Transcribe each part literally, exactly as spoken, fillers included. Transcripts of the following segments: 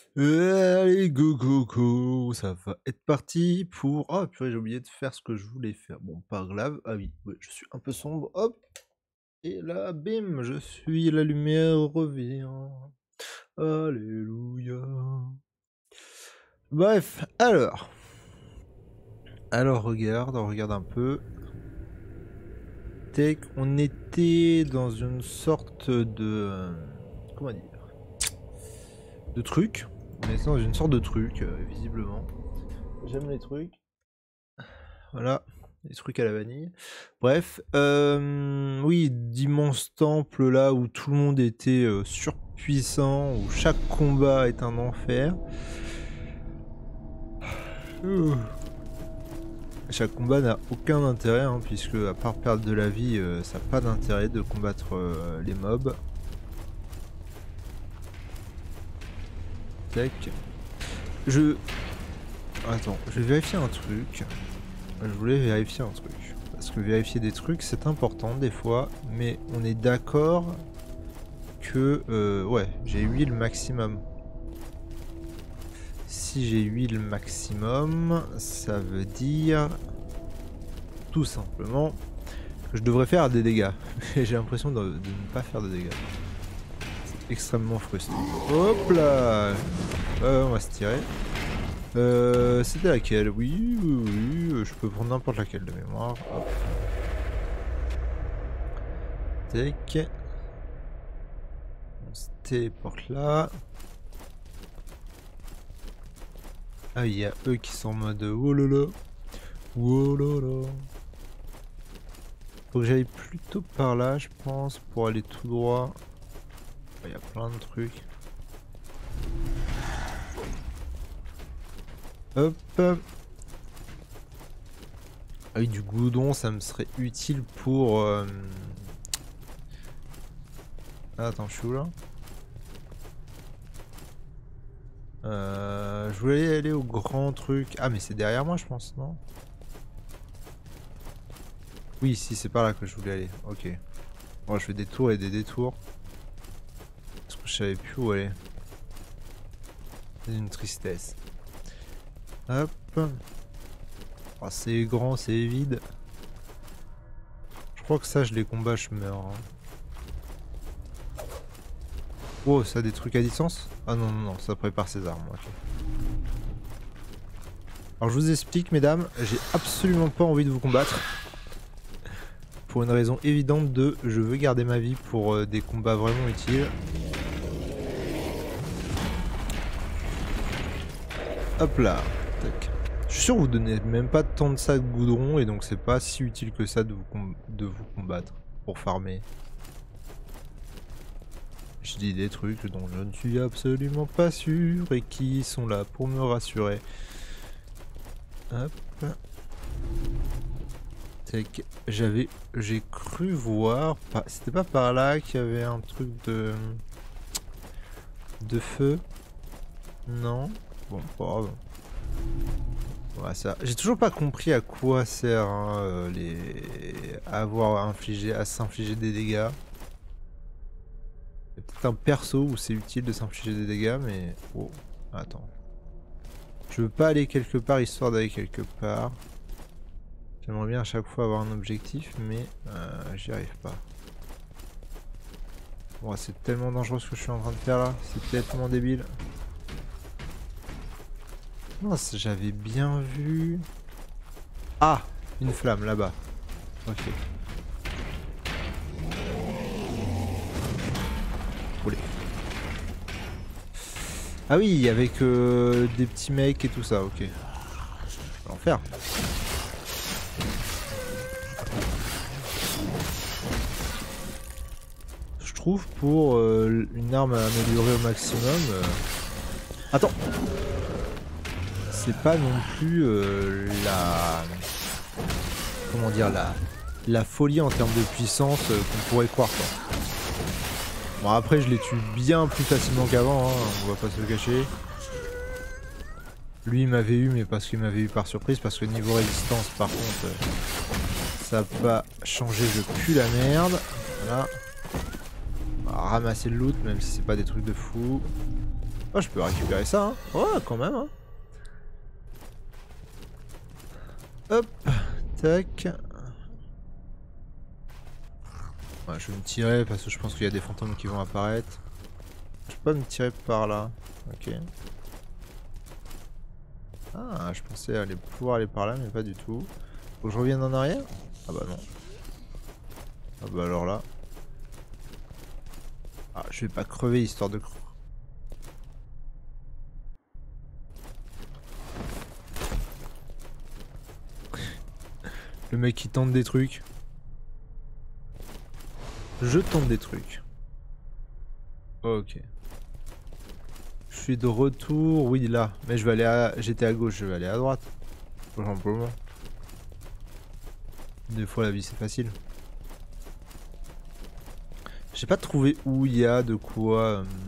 Allez, go, go, go, ça va être parti pour... Oh purée, j'ai oublié de faire ce que je voulais faire. Bon, pas grave. Ah oui, ouais, je suis un peu sombre. Hop. Et là, bim, je suis, la lumière revient. Alléluia. Bref, alors. Alors, regarde, on regarde un peu. Tac, on était dans une sorte de... Comment dire? De truc. On était dans une sorte de truc, euh, visiblement. J'aime les trucs. Voilà, les trucs à la vanille. Bref, euh, oui, d'immenses temples là où tout le monde était euh, surpuissant, où chaque combat est un enfer. Euh. Chaque combat n'a aucun intérêt, hein, puisque à part perdre de la vie, euh, ça n'a pas d'intérêt de combattre euh, les mobs. Tac. Je... Attends, je vais vérifier un truc. Je voulais vérifier un truc. Parce que vérifier des trucs, c'est important des fois. Mais on est d'accord que... Euh, ouais, j'ai huit le maximum. Si j'ai huit le maximum, ça veut dire... Tout simplement que je devrais faire des dégâts. Mais j'ai l'impression de, de ne pas faire de dégâts. C'est extrêmement frustrant. Hop là, euh, on va se tirer. Euh, C'était laquelle? Oui, oui, oui, je peux prendre n'importe laquelle de mémoire. Hop. Tac. On se téléporte là. Ah, il y a eux qui sont en mode oh là là. Oh là là. Faut que j'aille plutôt par là, je pense, pour aller tout droit. Il y a plein de trucs. Hop. Ah oui, du goudron, ça me serait utile pour... Euh... Ah, attends, je suis où là? euh... Je voulais aller au grand truc. Ah, mais c'est derrière moi, je pense, non? Oui, si, c'est par là que je voulais aller. Ok. Bon, je fais des tours et des détours. Parce que je savais plus où aller. C'est une tristesse. Hop. Oh, c'est grand, c'est vide. Je crois que ça, je les combats, je meurs. Hein. Oh, ça a des trucs à distance? Ah non, non, non, ça prépare ses armes. Okay. Alors, je vous explique, mesdames, j'ai absolument pas envie de vous combattre. Pour une raison évidente de je veux garder ma vie pour euh, des combats vraiment utiles. Hop là. Tac. Je suis sûr que vous donnez même pas tant de ça de goudron et donc c'est pas si utile que ça de vous, de vous combattre pour farmer. Je dis des trucs dont je ne suis absolument pas sûr et qui sont là pour me rassurer. Hop. J'avais, j'ai cru voir, c'était pas par là qu'il y avait un truc de de feu, non? Bon, pas grave. Ouais, ça, j'ai toujours pas compris à quoi sert hein, les à avoir infligé, à s'infliger des dégâts. Il y a peut-être un perso où c'est utile de s'infliger des dégâts, mais oh, attends. Je veux pas aller quelque part histoire d'aller quelque part. J'aimerais bien à chaque fois avoir un objectif, mais euh, j'y arrive pas. Bon, c'est tellement dangereux ce que je suis en train de faire là, c'est tellement débile. Non, j'avais bien vu... Ah, une flamme là-bas. Ok. Roulez. Ah oui, avec euh, des petits mecs et tout ça, ok. Je vais en faire. Je trouve pour euh, une arme à améliorer au maximum... Euh... Attends. C'est pas non plus euh, la... Comment dire, la... La folie en termes de puissance euh, qu'on pourrait croire, quoi. Bon, après, je les tue bien plus facilement qu'avant, hein, on va pas se le cacher. Lui, il m'avait eu, mais parce qu'il m'avait eu par surprise, parce que niveau résistance, par contre, euh, ça n'a pas changé, je pue la merde. Voilà. On va ramasser le loot, même si c'est pas des trucs de fou. Oh, je peux récupérer ça, hein. Ouais, quand même, hein. Hop, tac. Ouais, je vais me tirer parce que je pense qu'il y a des fantômes qui vont apparaître. Je peux pas me tirer par là. Ok. Ah, je pensais aller pouvoir aller par là, mais pas du tout. Faut que je revienne en arrière? Ah bah non. Ah bah alors là. Ah, je vais pas crever histoire de crever. Le mec qui tente des trucs. Je tente des trucs. Ok. Je suis de retour, oui là. Mais je vais aller à... J'étais à gauche, je vais aller à droite. Tout simplement. Des fois la vie c'est facile. J'ai pas trouvé où il y a de quoi... Hum...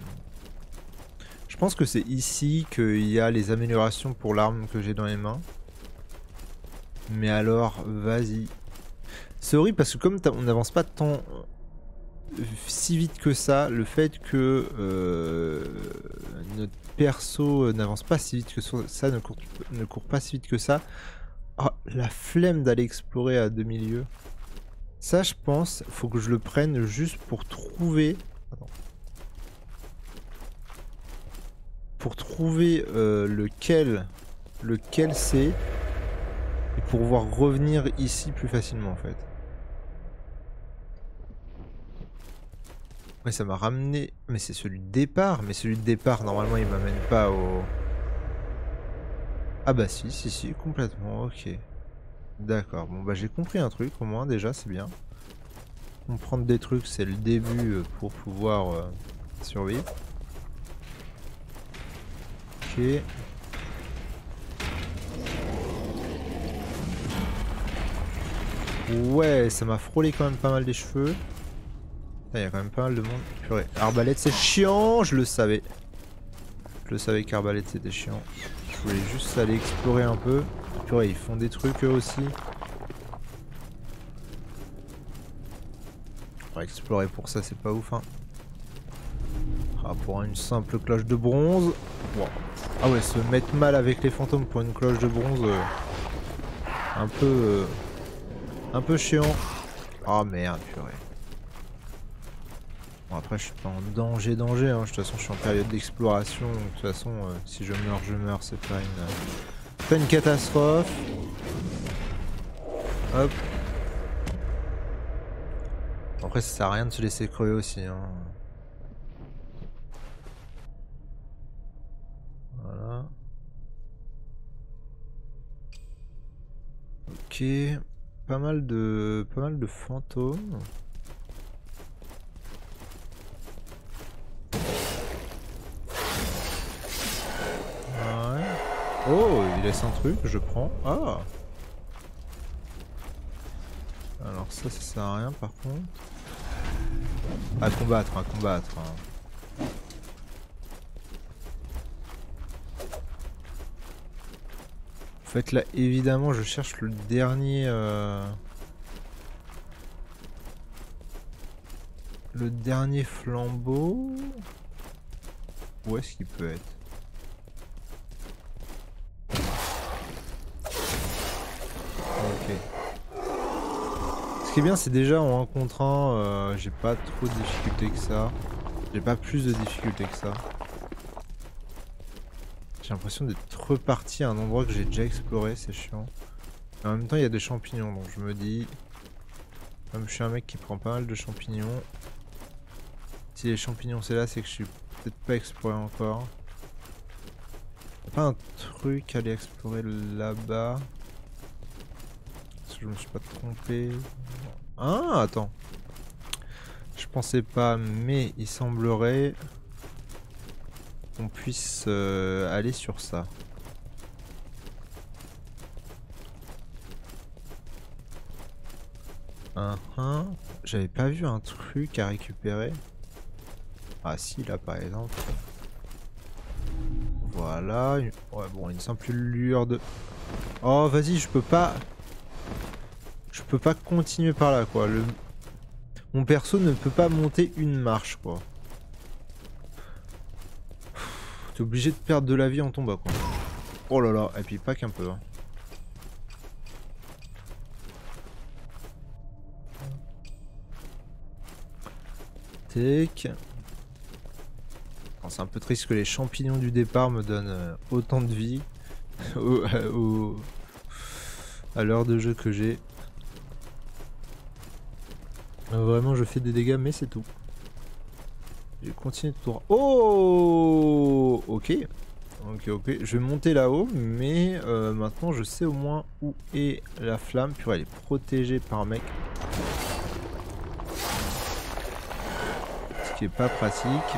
Je pense que c'est ici qu'il y a les améliorations pour l'arme que j'ai dans les mains. Mais alors, vas-y. C'est horrible parce que comme on n'avance pas tant si vite que ça, le fait que euh, notre perso n'avance pas si vite que ça, ne court, ne court pas si vite que ça. Oh, la flemme d'aller explorer à demi-lieu. Ça, je pense, faut que je le prenne juste pour trouver... Attends. Pour trouver euh, lequel, lequel c'est. Et pour pouvoir revenir ici plus facilement en fait. Ouais, ça m'a ramené... Mais c'est celui de départ. Mais celui de départ, normalement, il m'amène pas au... Ah bah si, si, si, complètement, ok. D'accord, bon bah j'ai compris un truc au moins, déjà, c'est bien. Comprendre des trucs, c'est le début pour pouvoir euh, survivre. Ok. Ouais, ça m'a frôlé quand même pas mal les cheveux. Il y a quand même pas mal de monde. Purée, arbalète c'est chiant, je le savais. Je le savais qu'arbalète c'était chiant. Je voulais juste aller explorer un peu. Purée, ils font des trucs eux aussi. On va explorer pour ça, c'est pas ouf hein. Ah, pour une simple cloche de bronze. Wow. Ah ouais, se mettre mal avec les fantômes pour une cloche de bronze. Euh, un peu... Euh, un peu chiant. Ah merde, purée. Bon après je suis pas en danger danger hein. De toute façon je suis en période d'exploration donc de toute façon euh, si je meurs je meurs, c'est pas une euh, pas une catastrophe. Hop. Après ça sert à rien de se laisser crever aussi hein. Voilà. Ok. Pas mal de pas mal de fantômes. Oh, il laisse un truc, je prends. Ah. Alors ça, ça sert à rien par contre. À combattre, à combattre. Hein. En fait là, évidemment, je cherche le dernier... Euh... Le dernier flambeau. Où est-ce qu'il peut être? Ce qui est bien, c'est déjà en un contre un, euh, j'ai pas trop de difficultés que ça. J'ai pas plus de difficultés que ça. J'ai l'impression d'être reparti à un endroit que j'ai déjà exploré, c'est chiant. Mais en même temps, il y a des champignons, donc je me dis... Comme je suis un mec qui prend pas mal de champignons... Si les champignons c'est là, c'est que je suis peut-être pas exploré encore. Y'a pas un truc à aller explorer là-bas? Je me suis pas trompé. Ah, attends. Je pensais pas, mais il semblerait qu'on puisse euh, aller sur ça. Uh -huh. J'avais pas vu un truc à récupérer. Ah si, là par exemple. Voilà. Ouais, bon, une simple lueur de... Oh, vas-y, je peux pas... Je peux pas continuer par là quoi. Le... Mon perso ne peut pas monter une marche quoi. T'es obligé de perdre de la vie en tombant quoi. Oh là là, et puis pas qu'un peu. Hein. Tac. C'est un peu triste que les champignons du départ me donnent euh, autant de vie au, au, à l'heure de jeu que j'ai. Euh, vraiment je fais des dégâts mais c'est tout. Je vais continuer de tour. Oh, ok. Ok, ok. Je vais monter là-haut, mais euh, maintenant je sais au moins où est la flamme. Puis elle est protégée par un mec. Ce qui est pas pratique.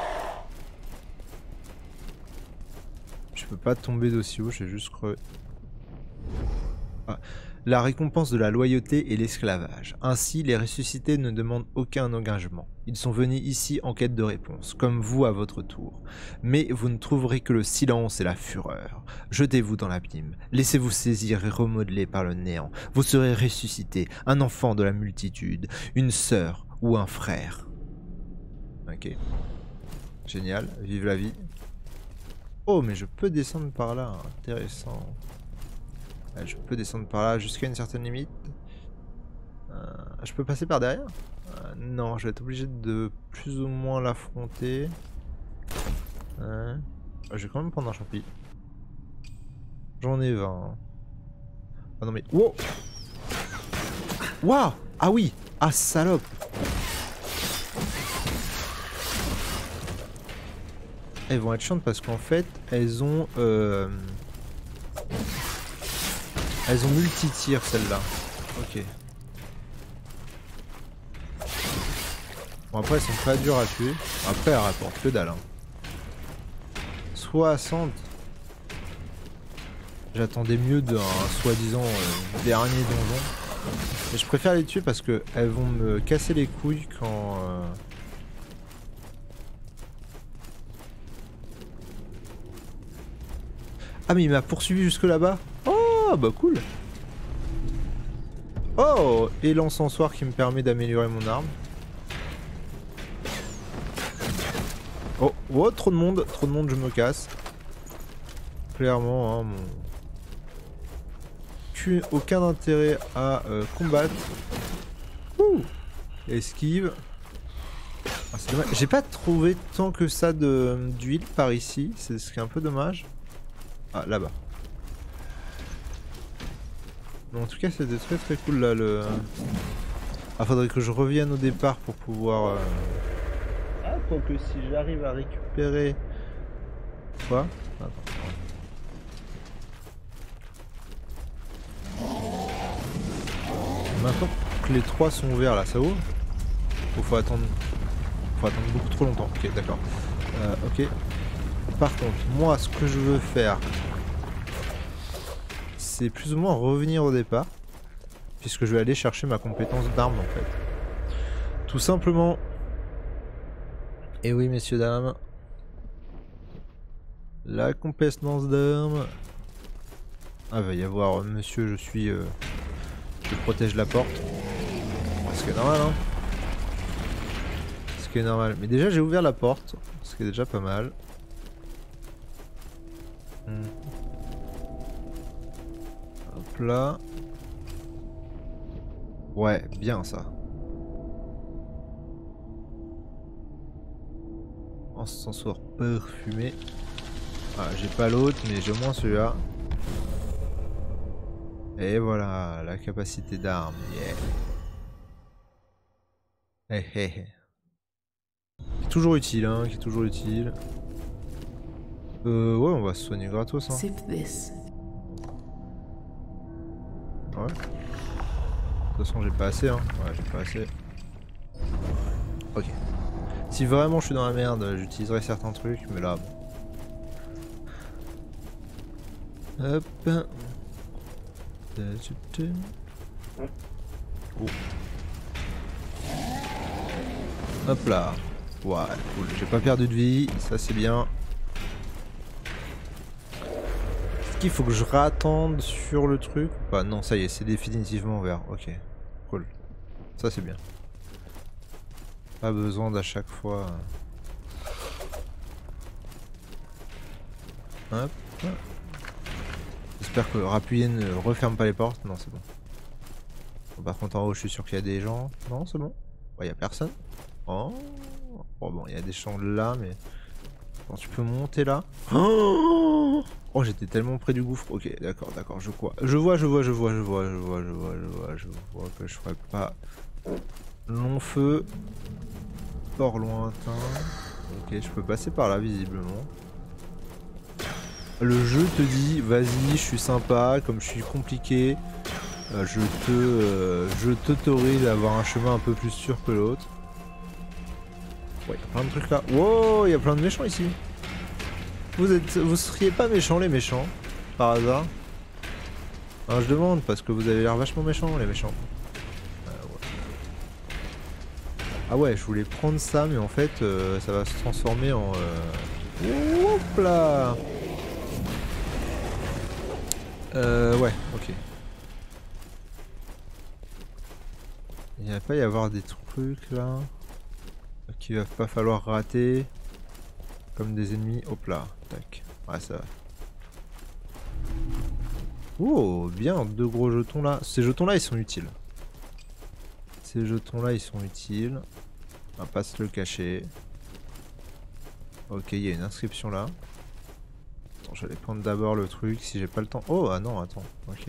Je peux pas tomber d'aussi haut, j'ai juste creux. Ah. La récompense de la loyauté et l'esclavage. Ainsi, les ressuscités ne demandent aucun engagement. Ils sont venus ici en quête de réponse, comme vous à votre tour. Mais vous ne trouverez que le silence et la fureur. Jetez-vous dans l'abîme, laissez-vous saisir et remodeler par le néant. Vous serez ressuscité, un enfant de la multitude, une sœur ou un frère. Ok. Génial, vive la vie. Oh, mais je peux descendre par là, intéressant. Ouais, je peux descendre par là jusqu'à une certaine limite. Euh, je peux passer par derrière euh, Non, je vais être obligé de plus ou moins l'affronter. Ouais. Je vais quand même prendre un champi. J'en ai vingt. Ah non mais... Wow. Waouh. Ah oui. Ah salope. Elles vont être chiantes parce qu'en fait, elles ont... Euh... Elles ont multi-tir celles-là. Ok. Bon après elles sont pas dures à tuer. Après elles rapportent que dalle. Hein. soixante. J'attendais mieux d'un soi-disant euh, dernier donjon. Mais je préfère les tuer parce que elles vont me casser les couilles quand... Euh... Ah mais il m'a poursuivi jusque là-bas. Oh bah cool. Oh, et l'encensoir qui me permet d'améliorer mon arme. Oh, oh, trop de monde, trop de monde, je me casse. Clairement, hein, mon... aucun intérêt à euh, combattre. Ouh. Esquive. Ah, c'est dommage. J'ai pas trouvé tant que ça d'huile par ici, c'est ce qui est un peu dommage. Ah, là-bas. En tout cas, c'était très très cool là le. Ah, faudrait que je revienne au départ pour pouvoir. Euh... Ah, quoique si j'arrive à récupérer. Quoi? Attends. Maintenant que les trois sont ouverts là, ça ouvre? Ou faut attendre. Faut attendre beaucoup trop longtemps. Ok, d'accord. Euh, ok. Par contre, moi, ce que je veux faire, c'est plus ou moins revenir au départ, puisque je vais aller chercher ma compétence d'arme en fait. Tout simplement. Et oui, messieurs, dames. La compétence d'arme. Ah, va y avoir, monsieur, je suis... Euh, je protège la porte. Ce qui est normal, hein. Ce qui est normal. Mais déjà, j'ai ouvert la porte, ce qui est déjà pas mal. Hmm. Hop là. Ouais, bien ça. Encensoir parfumé. Ah, j'ai pas l'autre, mais j'ai au moins celui-là. Et voilà, la capacité d'arme. Yeah. Hey, hey, hey. Qui est toujours utile, hein, qui est toujours utile. Euh, ouais, on va se soigner gratos, hein. Ouais. De toute façon, j'ai pas assez, hein. Ouais, j'ai pas assez. Ok. Si vraiment je suis dans la merde, j'utiliserai certains trucs, mais là... Hop. Oh. Hop là. Ouais, cool. J'ai pas perdu de vie, ça c'est bien. Est-ce qu'il faut que je rattende sur le truc ou pas? Non, ça y est, c'est définitivement vert. Ok, cool. Ça c'est bien. Pas besoin d'à chaque fois... Hop. J'espère que Rappuyer ne referme pas les portes. Non, c'est bon. Bon. Par contre, en haut, je suis sûr qu'il y a des gens. Non, c'est bon. Il n'y a personne. Oh. Oh, bon, il y a des champs là, mais. Bon, tu peux monter là. Oh, oh j'étais tellement près du gouffre. Ok, d'accord, d'accord, je vois. Je vois, je vois, je vois, je vois, je vois, je vois, je vois, je vois que je ferai pas long feu. Port lointain. Ok, je peux passer par là, visiblement. Le jeu te dit, vas-y, je suis sympa, comme je suis compliqué, euh, je te, euh, je t'autorise à avoir un chemin un peu plus sûr que l'autre. Ouais, il y a plein de trucs là. Wow, il y a plein de méchants ici. Vous êtes, vous seriez pas méchants les méchants, par hasard? Enfin, je demande parce que vous avez l'air vachement méchants les méchants. Euh, ouais. Ah ouais, je voulais prendre ça, mais en fait, euh, ça va se transformer en. Euh... Hop là. Euh, ouais, ok. Il va pas y avoir des trucs là qu'il va pas falloir rater comme des ennemis. Hop là, tac. Ouais, ça va. Oh, bien, deux gros jetons là. Ces jetons là, ils sont utiles. Ces jetons là, ils sont utiles. On va pas se le cacher. Ok, il y a une inscription là. Attends, je vais aller prendre d'abord le truc si j'ai pas le temps. Oh, ah non, attends. Ok.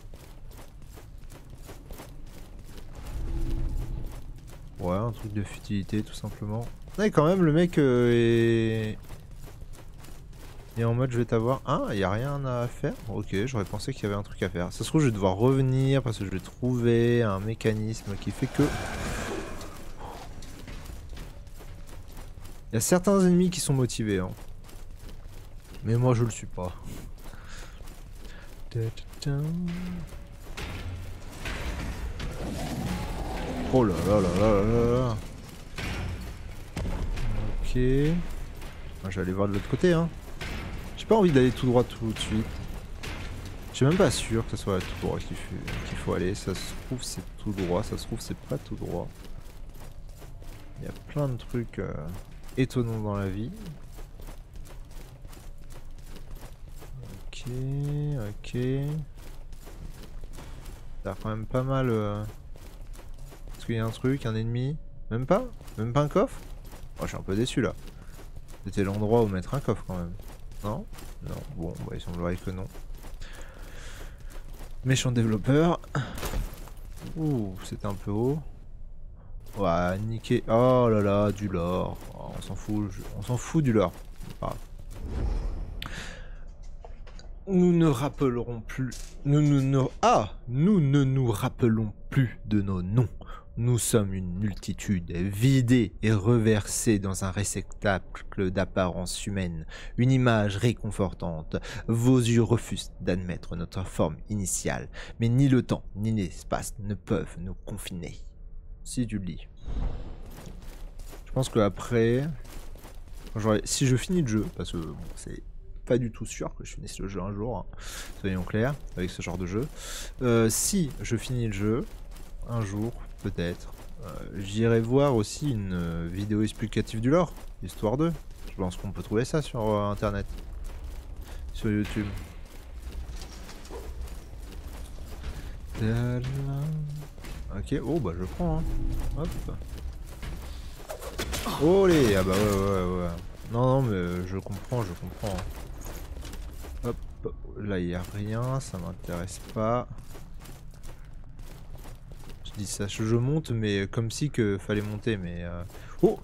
Ouais, un truc de futilité tout simplement. Ouais, quand même, le mec euh, est... est en mode je vais t'avoir. Ah, il n'y a rien à faire. Ok, j'aurais pensé qu'il y avait un truc à faire. Ça se trouve, je vais devoir revenir parce que je vais trouver un mécanisme qui fait que. Il y a certains ennemis qui sont motivés. Hein. Mais moi, je le suis pas. Oh là là là là là là. Ok. Moi, je vais aller voir de l'autre côté. Hein. J'ai pas envie d'aller tout droit tout de suite. Je suis même pas sûr que ce soit tout droit qu'il faut, qu'il faut aller. Ça se trouve c'est tout droit, ça se trouve c'est pas tout droit. Il y a plein de trucs euh, étonnants dans la vie. Ok, ok. Ça a quand même pas mal... Euh... Est-ce qu'il y a un truc, un ennemi? Même pas? Même pas un coffre? Oh, je suis un peu déçu là. C'était l'endroit où mettre un coffre quand même. Non? Non, bon, bah, il semblerait que non. Méchant développeur. Ouh, c'était un peu haut. Ouais, niqué. Oh là là, du lore. Oh, on s'en fout, je... on s'en fout du lore. Ah. Nous ne rappellerons plus. Nous, nous, nous... Ah, nous ne nous rappelons plus de nos noms. Nous sommes une multitude vidée et reversée dans un réceptacle d'apparence humaine, une image réconfortante. Vos yeux refusent d'admettre notre forme initiale, mais ni le temps ni l'espace ne peuvent nous confiner. Si tu le dis. Je pense que après, si je finis le jeu, parce que bon, c'est pas du tout sûr que je finisse le jeu un jour, hein, soyons clairs, avec ce genre de jeu. Euh, si je finis le jeu, un jour, peut-être, euh, j'irai voir aussi une euh, vidéo explicative du lore, histoire d'eux. Je pense qu'on peut trouver ça sur euh, internet, sur YouTube. Ok, oh bah je prends, hein. Hop. Oh les, ah bah ouais ouais ouais. Non non mais je comprends, je comprends. Hop, là il n'y a rien, ça m'intéresse pas. Je dis ça, je monte mais comme si que fallait monter mais... Euh... Oh,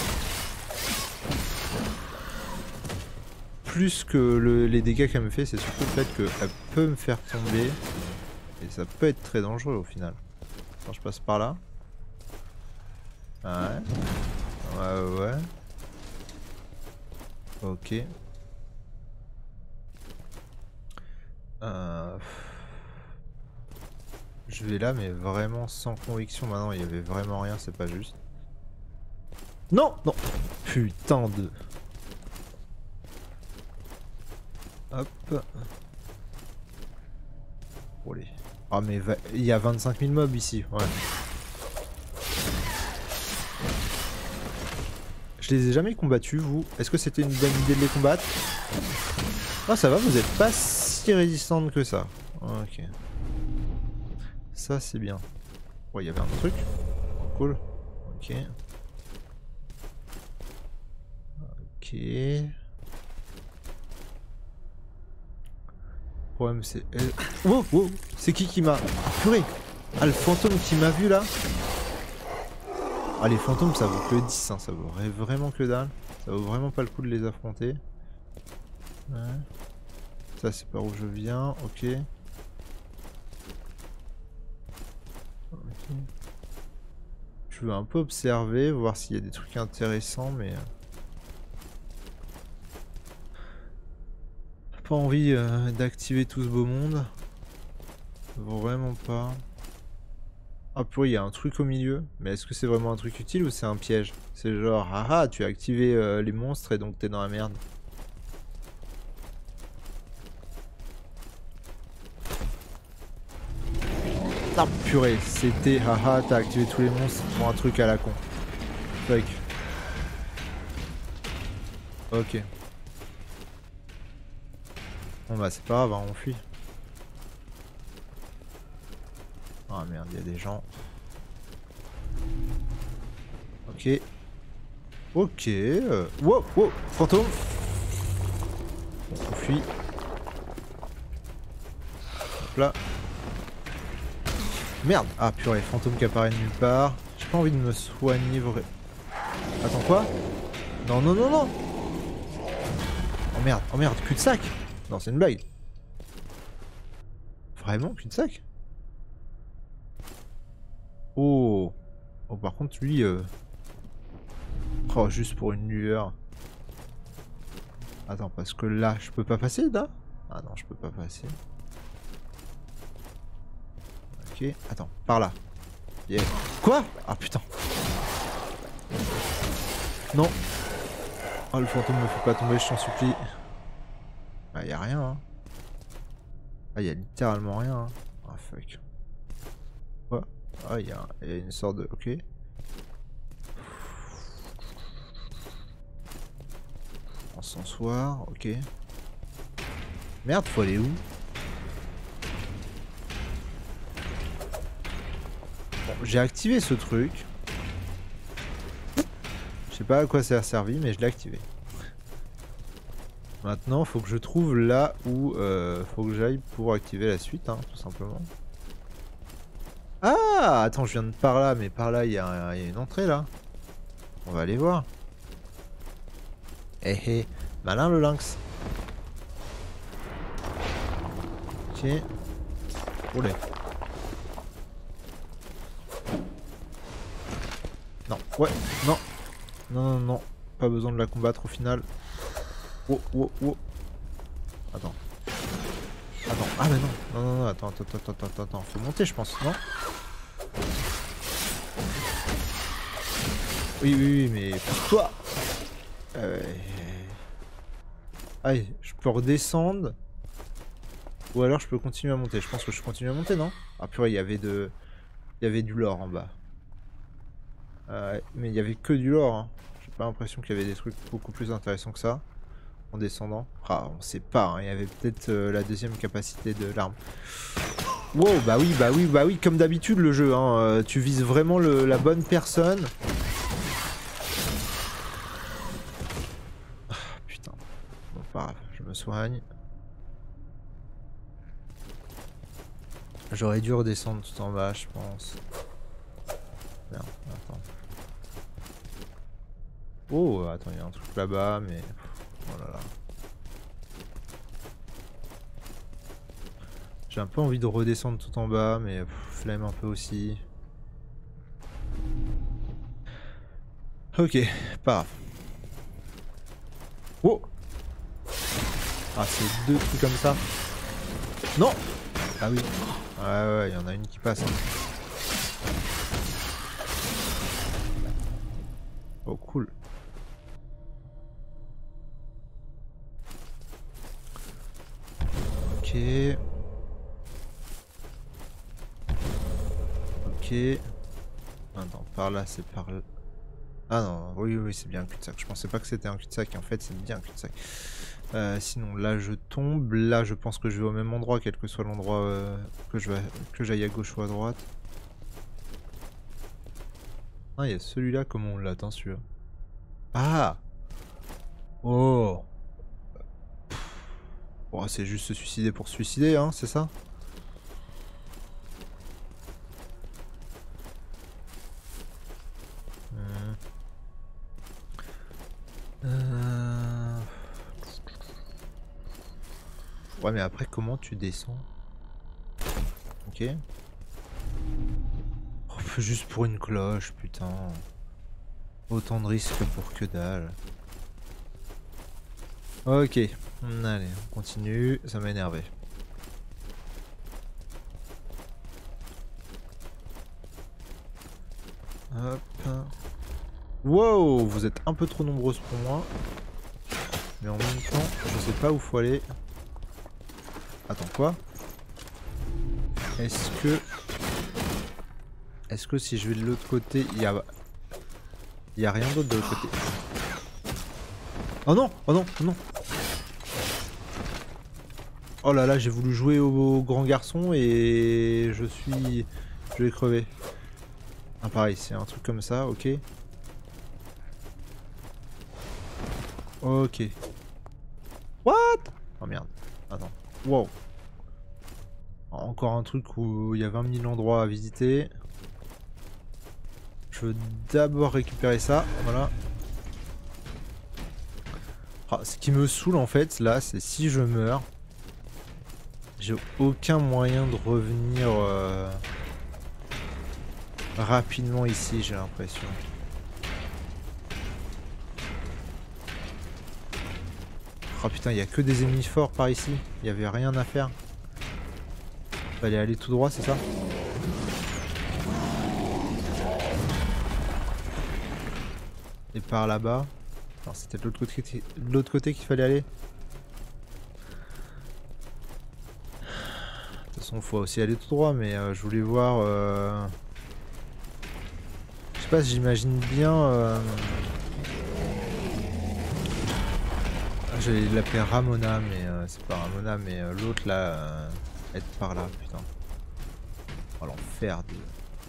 plus que le, les dégâts qu'elle me fait, c'est surtout le fait qu'elle peut me faire tomber. Et ça peut être très dangereux au final. Quand je passe par là. Ouais. Ouais ouais. Ok. Euh... Je vais là mais vraiment sans conviction. Maintenant il y avait vraiment rien, c'est pas juste. Non, non. Putain de... Hop. Oh les... Ah mais va... il y a vingt-cinq mille mobs ici, ouais. Je les ai jamais combattus, vous. Est-ce que c'était une bonne idée de les combattre? Ah ça va, vous êtes pas si résistante que ça. Ok. Ça c'est bien. Oh, il y avait un truc. Cool. Ok. Ok. Le problème c'est elle. Wow, wow. C'est qui qui m'a... Ah, purée. Ah le fantôme qui m'a vu là. Ah les fantômes ça vaut que dix, hein. Ça vaut vraiment que dalle. Ça vaut vraiment pas le coup de les affronter. Ouais. Ça c'est par où je viens, ok. Ok. Je veux un peu observer, voir s'il y a des trucs intéressants, mais... Pas envie euh, d'activer tout ce beau monde. Vraiment pas. Ah purée, il y a un truc au milieu. Mais est-ce que c'est vraiment un truc utile ou c'est un piège? C'est genre, haha, tu as activé euh, les monstres et donc t'es dans la merde. Ah purée, c'était haha, t'as activé tous les monstres pour un truc à la con. Fuck. Ok. Bon bah c'est pas grave, hein, on fuit. Ah merde, il y a des gens. Ok. Ok. Euh... Wow, wow, fantôme. Bon, on fuit. Hop là. Merde. Ah purée, fantôme qui apparaît de nulle part. J'ai pas envie de me soigner vrai. Attends quoi? Non, non, non, non. Oh merde, oh merde, cul-de-sac. Non, c'est une blague. Vraiment, cul-de-sac? Oh. Oh, par contre, lui... Euh... Oh, juste pour une lueur. Attends, parce que là, je peux pas passer, là? Ah non, je peux pas passer. Ok, attends, par là. Yeah. Quoi? Ah putain. Non. Oh, le fantôme me fait pas tomber, je t'en supplie. Ah, y a rien, hein. Ah, y a littéralement rien, hein. Ah, fuck. Quoi? Ah, y a, y a une sorte de... Ok. Encensoir, ok. Merde, faut aller où? Bon, j'ai activé ce truc. Je sais pas à quoi ça a servi, mais je l'ai activé. Maintenant, faut que je trouve là où euh, faut que j'aille pour activer la suite, hein, tout simplement. Ah, attends, je viens de par là, mais par là, il y, y a une entrée là. On va aller voir. Eh eh, malin le lynx. Ok. Oulé. Non, ouais, non. Non, non, non. Pas besoin de la combattre au final. Oh, oh, oh. Attends. Attends. Ah, mais non. Non, non, non. Attends, attends, attends, attends, attends. Faut monter, je pense, non? Oui, oui, oui, mais pour toi. Euh... Allez, je peux redescendre. Ou alors je peux continuer à monter. Je pense que je continue à monter, non? Ah purée, il y avait de... Il y avait du lore en bas. Euh, mais il y avait que du lore, hein. J'ai pas l'impression qu'il y avait des trucs beaucoup plus intéressants que ça. En descendant. Ah, on sait pas, hein. Il y avait peut-être euh, la deuxième capacité de l'arme. Wow, bah oui, bah oui, bah oui, comme d'habitude le jeu, hein. Euh, tu vises vraiment le, la bonne personne. Ah, putain. Bon, pas grave, je me soigne. J'aurais dû redescendre tout en bas, je pense. Merde, attends. Oh, attends, il y a un truc là-bas, mais... Oh là là. J'ai un peu envie de redescendre tout en bas, mais pff, flemme un peu aussi. Ok, pas grave. Oh! Ah, c'est deux trucs comme ça. Non! Ah oui. Ouais, ouais, il y en a une qui passe. Hein. Oh, cool. Ok. Ok. Attends, par là, c'est par là. Ah non, oui, oui, c'est bien un cul-de-sac. Je pensais pas que c'était un cul-de-sac. En fait, c'est bien un cul-de-sac. Euh, sinon, là, je tombe. Là, je pense que je vais au même endroit, quel que soit l'endroit euh, que je vais, que j'aille à gauche ou à droite. Ah, il y a celui-là. Comment on l'atteint, celui-là? Ah! Oh! Oh, c'est juste se suicider pour se suicider, hein, c'est ça? Hmm. Euh... Ouais, mais après, comment tu descends? Ok. Oh, juste pour une cloche, putain. Autant de risques pour que dalle. Ok. Allez, on continue. Ça m'a énervé. Hop. Wow, vous êtes un peu trop nombreuses pour moi. Mais en même temps, je sais pas où faut aller. Attends, quoi? Est-ce que... Est-ce que si je vais de l'autre côté, il y a... Il y a rien d'autre de l'autre côté? Oh non! Oh non! Oh non! Oh là là, j'ai voulu jouer au, au grand garçon et je suis... Je vais crever. Ah pareil, c'est un truc comme ça, ok. Ok. What? Oh merde. Attends. Wow. Encore un truc où il y a vingt mille endroits à visiter. Je veux d'abord récupérer ça. Voilà. Ah, ce qui me saoule en fait là, c'est si je meurs, j'ai aucun moyen de revenir euh, rapidement ici, j'ai l'impression. Oh putain, il n'y a que des ennemis forts par ici. Il n'y avait rien à faire. Fallait aller tout droit, c'est ça? Et par là-bas. C'était de l'autre côté, de l'autre côté qu'il fallait aller. De toute façon, il faut aussi aller tout droit, mais euh, je voulais voir... Euh... Je sais pas si j'imagine bien... Euh... J'allais l'appeler Ramona, mais euh, c'est pas Ramona, mais euh, l'autre là... Euh... Être par là, putain. Oh l'enfer de...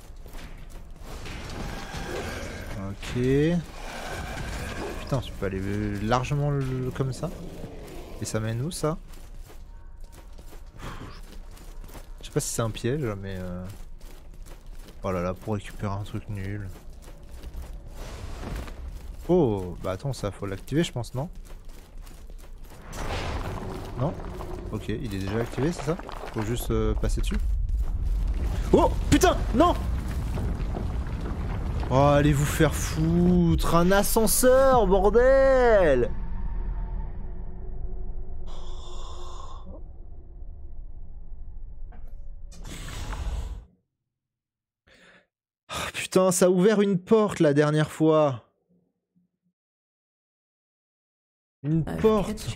Ok... Putain, tu peux aller largement le, comme ça. Et ça mène où ça? Je sais pas si c'est un piège, mais... Euh... Oh là là, pour récupérer un truc nul. Oh, bah attends, ça faut l'activer je pense, non? Non? Ok, il est déjà activé, c'est ça? Faut juste euh, passer dessus. Oh putain, non! Oh, allez vous faire foutre, un ascenseur, bordel! Oh, putain, ça a ouvert une porte la dernière fois. Une porte.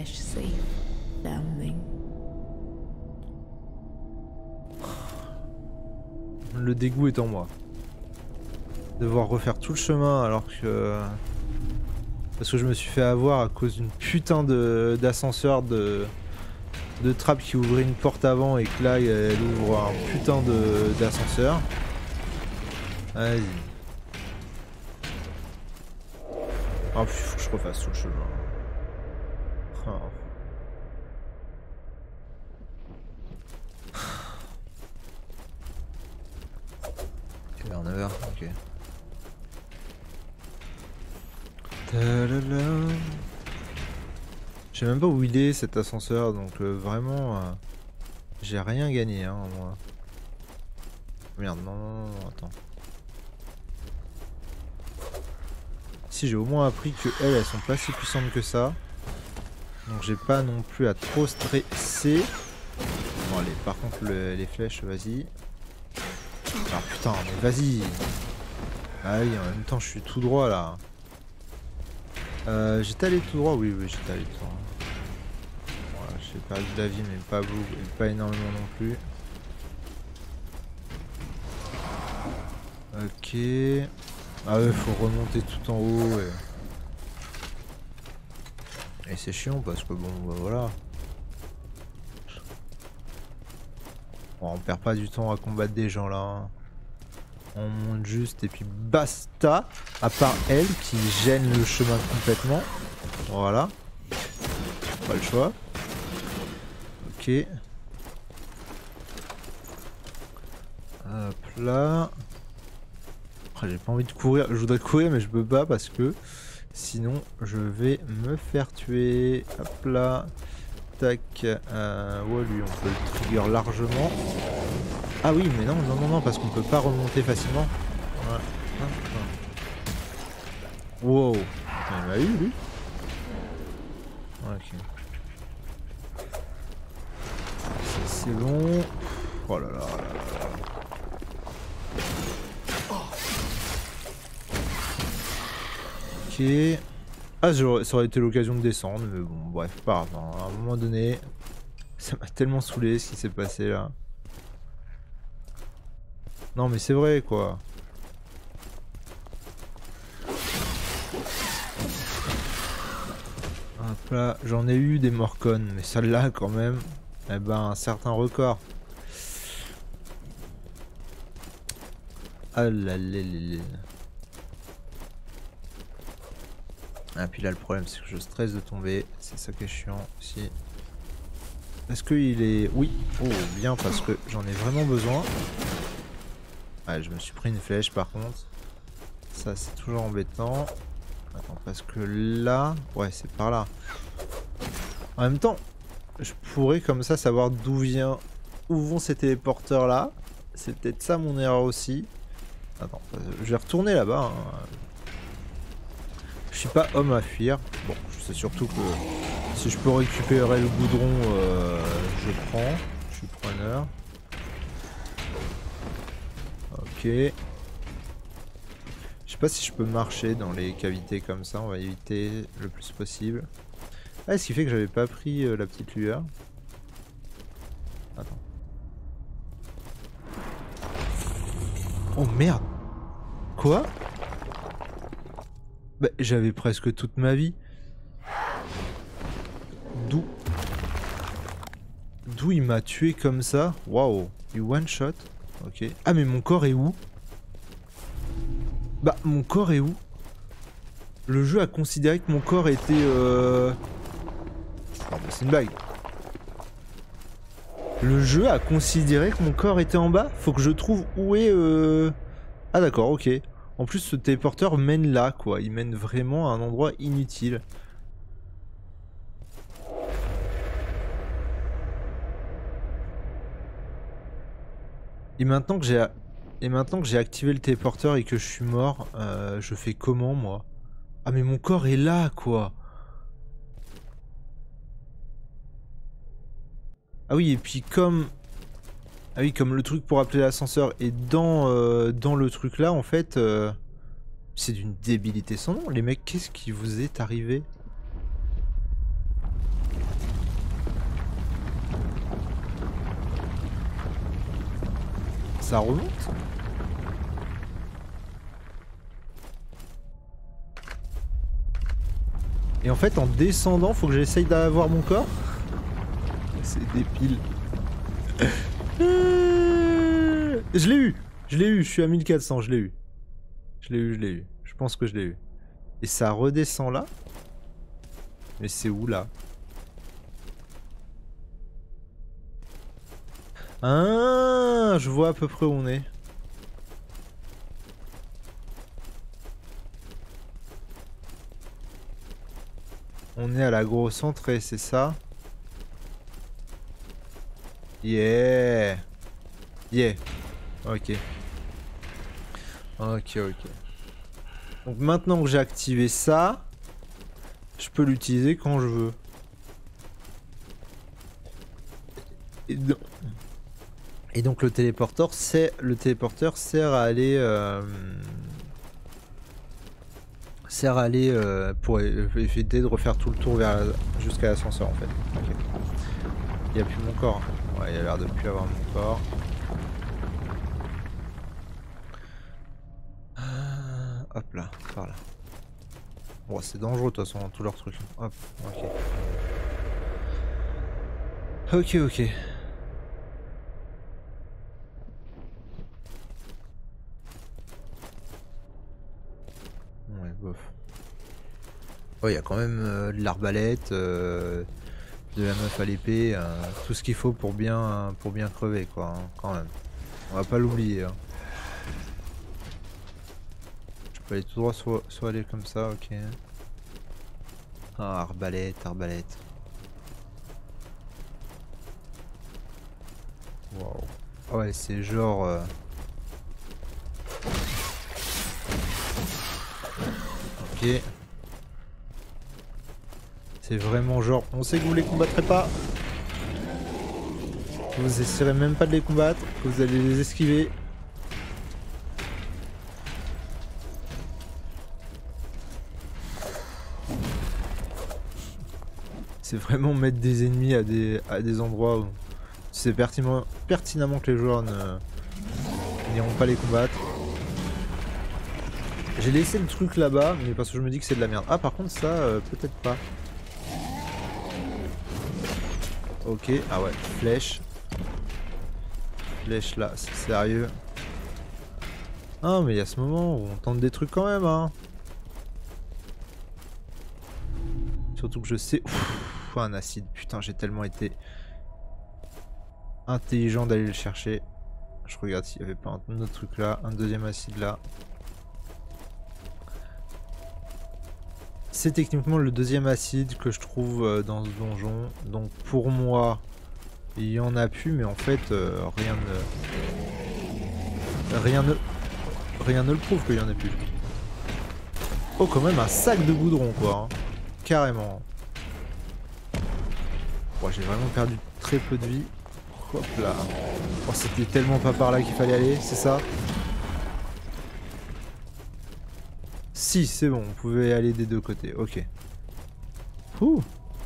Le dégoût est en moi. Devoir refaire tout le chemin alors que... Parce que je me suis fait avoir à cause d'une putain de d'ascenseur de... de trappe qui ouvrait une porte avant et que là elle ouvre un putain de d'ascenseur. Vas-y. Oh puis faut que je refasse tout le chemin. Oh. Ok, vers neuf heures, ok. Je sais même pas où il est cet ascenseur, donc euh, vraiment euh, j'ai rien gagné hein moi. Merde, non, non, non, attends. Si j'ai au moins appris que elles, elles sont pas si puissantes que ça. Donc j'ai pas non plus à trop stresser. Bon allez, par contre le, les flèches, vas-y. Ah putain, mais vas-y. Ah oui, en même temps je suis tout droit là. Euh, j'étais allé tout droit, oui, oui, j'étais allé tout droit. Voilà, j'ai perdu de la vie, mais pas beaucoup, pas énormément non plus. Ok. Ah ouais, faut remonter tout en haut et... Et c'est chiant parce que bon, bah voilà. Bon, on perd pas du temps à combattre des gens là. Hein. On monte juste et puis basta. À part elle qui gêne le chemin complètement. Voilà. Pas le choix. Ok. Hop là. J'ai pas envie de courir. Je voudrais courir mais je peux pas parce que sinon je vais me faire tuer. Hop là. Tac. Euh, ouais, lui on peut le trigger largement. Ah oui mais non non non non parce qu'on peut pas remonter facilement. Ouais. Wow. Il m'a eu lui. Ok. C'est bon. Oh là là là là. Ok. Ah, ça aurait été l'occasion de descendre, mais bon, bref, pas grave. À un moment donné, ça m'a tellement saoulé ce qui s'est passé là. Non, mais c'est vrai quoi. Hop là, j'en ai eu des Morcon, mais celle-là quand même, eh ben, un certain record. Ah là là là là. Ah puis là le problème c'est que je stresse de tomber, c'est ça qui est chiant aussi. Est-ce qu'il est... Oui, oh bien parce que j'en ai vraiment besoin. Ouais, je me suis pris une flèche par contre. Ça c'est toujours embêtant. Attends parce que là... Ouais c'est par là. En même temps, je pourrais comme ça savoir d'où vient... Où vont ces téléporteurs là. C'est peut-être ça mon erreur aussi. Attends, je vais retourner là-bas. Hein. Je suis pas homme à fuir. Bon, je sais surtout que si je peux récupérer le goudron, euh, je prends. Je suis preneur. Ok. Je sais pas si je peux marcher dans les cavités comme ça. On va éviter le plus possible. Ah, ce qui fait que j'avais pas pris euh, la petite lueur. Attends. Oh merde. Quoi ? Bah, j'avais presque toute ma vie. D'où D'où il m'a tué comme ça. Waouh. Il one shot. Ok. Ah mais mon corps est où? Bah mon corps est où? Le jeu a considéré que mon corps était... Euh... Non mais c'est une blague. Le jeu a considéré que mon corps était en bas? Faut que je trouve où est... Euh... Ah d'accord, ok. En plus, ce téléporteur mène là, quoi. Il mène vraiment à un endroit inutile. Et maintenant que j'ai et maintenant que j'ai activé le téléporteur et que je suis mort, euh, je fais comment, moi? Ah mais mon corps est là, quoi. Ah oui, et puis comme... Ah oui, comme le truc pour appeler l'ascenseur est dans, euh, dans le truc là, en fait... Euh... C'est d'une débilité sans nom. Les mecs, qu'est-ce qui vous est arrivé? Ça remonte? Et en fait, en descendant, faut que j'essaye d'avoir mon corps? C'est débile. Je l'ai eu! Je l'ai eu, je suis à mille quatre cents, je l'ai eu. Je l'ai eu, je l'ai eu. Je pense que je l'ai eu. Et ça redescend là? Mais c'est où là? Ah, je vois à peu près où on est. On est à la grosse entrée, c'est ça? Yeah! Yeah! Ok. Ok, ok. Donc maintenant que j'ai activé ça, je peux l'utiliser quand je veux. Et donc, et donc le téléporteur, c'est le téléporteur sert à aller euh, sert à aller euh, pour éviter de refaire tout le tour vers jusqu'à l'ascenseur en fait. Okay. Il n'y a plus mon corps. Ouais, il a l'air de plus avoir mon corps. Voilà. Bon, c'est dangereux de toute façon, tous leurs trucs. Hop, ok. Ok, ok. Ouais, bof. Oh, il y a quand même euh, de l'arbalète, euh, de la meuf à l'épée, euh, tout ce qu'il faut pour bien, pour bien crever, quoi, hein, quand même. On va pas l'oublier. Hein. Je peux aller tout droit, soit, soit aller comme ça, ok. Ah, arbalète, arbalète. Waouh. Ah ouais, c'est genre... Euh... Ok. C'est vraiment genre, on sait que vous les combattrez pas. Que vous essaierez même pas de les combattre, que vous allez les esquiver. C'est vraiment mettre des ennemis à des, à des endroits où tu sais pertinemment, pertinemment que les joueurs ne n'iront pas les combattre. J'ai laissé le truc là-bas, mais parce que je me dis que c'est de la merde. Ah, par contre, ça, euh, peut-être pas. Ok, ah ouais, flèche. Flèche là, c'est sérieux. Ah, mais il y a ce moment où on tente des trucs quand même, hein. Surtout que je sais... Ouf, un acide, putain, j'ai tellement été intelligent d'aller le chercher. Je regarde s'il n'y avait pas un autre truc là, un deuxième acide là. C'est techniquement le deuxième acide que je trouve dans ce donjon. Donc pour moi, il y en a plus, mais en fait, euh, rien ne... Rien ne... Rien ne le prouve qu'il y en a plus. Oh, quand même un sac de goudron, quoi. Hein. Carrément. Bon, j'ai vraiment perdu très peu de vie. Hop là. Oh, c'était tellement pas par là qu'il fallait aller, c'est ça? Si, c'est bon, on pouvait aller des deux côtés, ok. Ouh.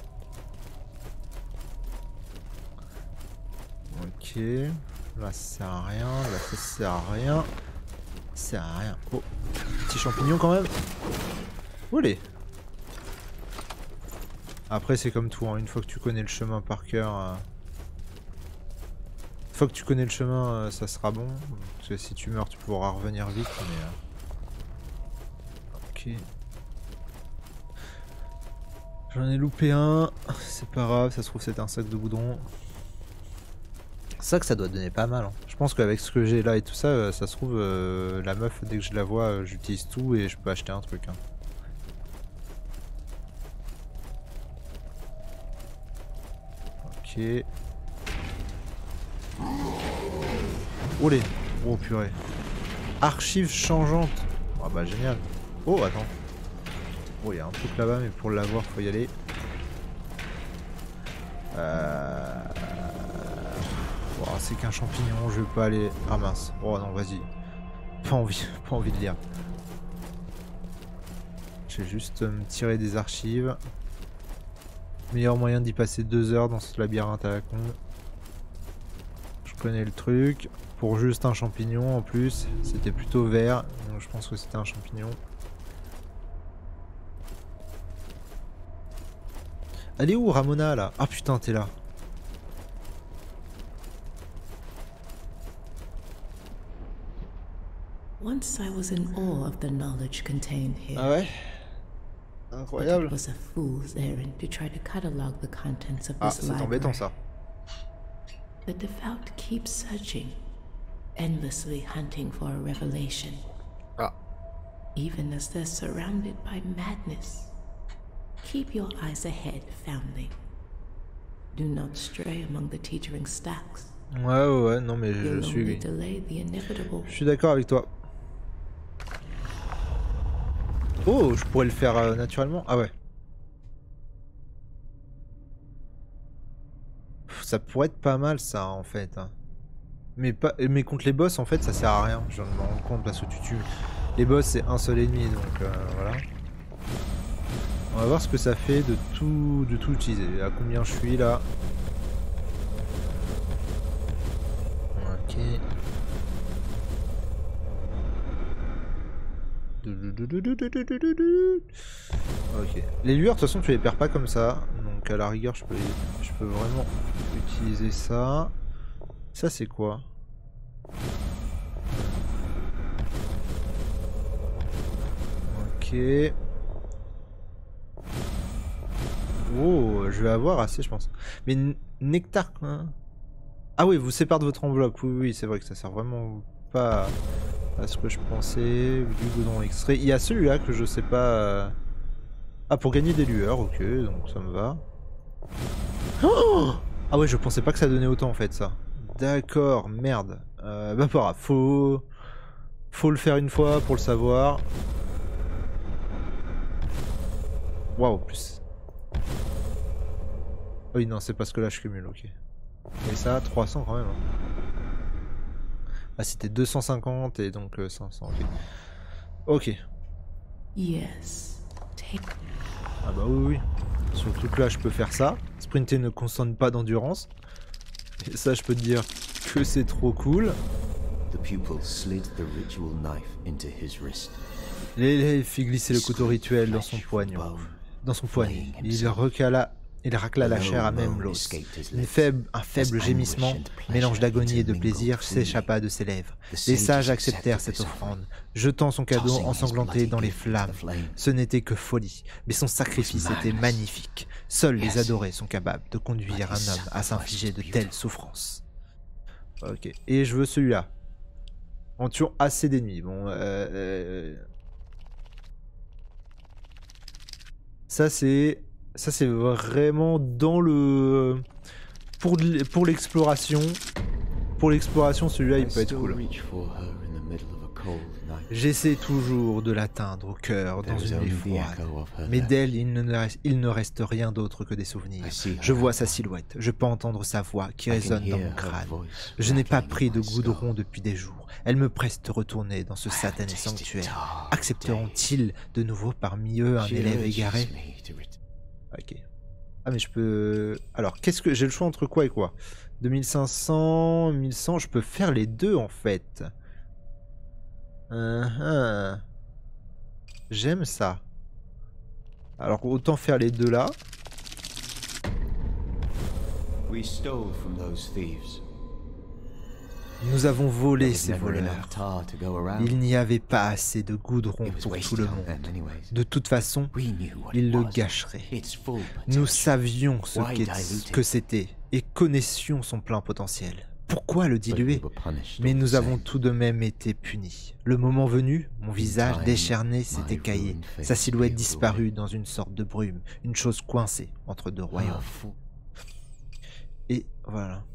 Ok. Là, ça sert à rien, là, ça sert à rien. Ça sert à rien. Oh, petit champignon quand même. Olé. Après, c'est comme tout, hein. Une fois que tu connais le chemin par cœur... Euh... Une fois que tu connais le chemin, euh, ça sera bon. Parce que si tu meurs, tu pourras revenir vite, mais... Euh... J'en ai loupé un, c'est pas grave, ça se trouve c'est un sac de goudron. Ça que ça doit donner pas mal. Hein. Je pense qu'avec ce que j'ai là et tout ça, ça se trouve euh, la meuf dès que je la vois, euh, j'utilise tout et je peux acheter un truc. Hein. Ok. Olé. Oh purée. Archives changeantes. Ah bah génial. Oh attends. Oh, il y a un truc là-bas, mais pour l'avoir, faut y aller. Euh... Oh, c'est qu'un champignon, je vais pas aller... Ah mince. Oh non, vas-y. Pas envie, pas envie de lire. Je vais juste me tirer des archives. Meilleur moyen d'y passer deux heures dans ce labyrinthe à la con. Je connais le truc. Pour juste un champignon en plus. C'était plutôt vert, donc je pense que c'était un champignon. Elle est où Ramona là? Ah putain, t'es là. Once I was in awe of the knowledge contained here. Ah ouais? Incroyable. It was a fool's errand to try to catalog the contents of Ah, this c'est library. embêtant ça. The devout keep searching, endlessly hunting for a revelation. Ah. Even as they're surrounded by madness. Keep your eyes ahead, foundling. Do not stray among the teetering stacks. Ouais, ouais, ouais, non mais je, je suis... Je suis d'accord avec toi. Oh, je pourrais le faire euh, naturellement. Ah ouais. Ça pourrait être pas mal ça en fait. Mais, pas... mais contre les boss en fait ça sert à rien. Je me rends compte parce que tu tues... Les boss c'est un seul ennemi donc euh, voilà. On va voir ce que ça fait de tout, de tout utiliser. À combien je suis là? Ok. Ok. Les lueurs, de toute façon, tu les perds pas comme ça. Donc à la rigueur, je peux, je peux vraiment utiliser ça. Ça, c'est quoi? Ok. Oh, je vais avoir assez, je pense. Mais nectar, hein. Ah oui, vous séparez de votre enveloppe. Oui, oui, c'est vrai que ça sert vraiment pas à ce que je pensais. Du goudron extrait. Il y a celui-là que je sais pas. Ah, pour gagner des lueurs, ok, donc ça me va. Oh, ah ouais, je pensais pas que ça donnait autant en fait, ça. D'accord, merde. Euh, bah, pas grave, faut... faut le faire une fois pour le savoir. Waouh, plus. Oui, non, c'est parce que là je cumule, ok. Et ça, trois cents quand même. Hein. Ah, c'était deux cent cinquante et donc euh, cinq cents, ok. Ok. Yes. Take... Ah bah oui, oui. Surtout que là, je peux faire ça. Sprinter ne consomme pas d'endurance. Et ça, je peux te dire que c'est trop cool. L'élève fit glisser le couteau rituel dans son poignon. Dans son poignet. Il recala... Il racla la chair à même l'os. Faible, un faible gémissement, mélange d'agonie et de plaisir, s'échappa de ses lèvres. Les sages acceptèrent cette offrande, jetant son cadeau ensanglanté dans les flammes. Ce n'était que folie, mais son sacrifice était magnifique. Seuls les adorés sont capables de conduire un homme à s'infliger de telles souffrances. Ok, et je veux celui-là. En tuant assez d'ennemis. Bon, euh, euh... ça c'est... Ça c'est vraiment dans le... Pour, pour l'exploration. Pour l'exploration, celui-là il peut être cool. J'essaie toujours de l'atteindre au cœur dans une nuit froide. Mais d'elle, il ne, reste, il ne reste rien d'autre que des souvenirs. Je vois sa silhouette, je peux entendre sa voix qui résonne dans mon crâne. Je n'ai pas pris de goudron depuis des jours. Elle me presse de retourner dans ce satané sanctuaire. Accepteront-ils de nouveau parmi eux un élève égaré? Ok. Ah mais je peux... Alors, qu'est-ce que... J'ai le choix entre quoi et quoi? deux mille cinq cents, mille cent, je peux faire les deux en fait. Uh -huh. J'aime ça. Alors, autant faire les deux là. Nous avons volé ces voleurs. Il n'y avait pas assez de goudron pour tout le monde. De toute façon, ils le gâcheraient. Nous savions ce que c'était et connaissions son plein potentiel. Pourquoi le diluer? Mais nous avons tout de même été punis. Le moment venu, mon visage décharné s'est écaillé. Sa silhouette disparut dans une sorte de brume, une chose coincée entre deux royaumes. Et voilà.